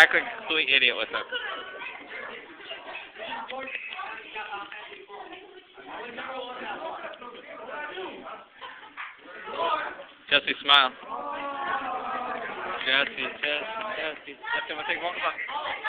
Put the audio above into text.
act like a complete idiot with him. Jesse, smile. Jesse, Jesse, Jesse. Jesse, I'm gonna take one. Come on.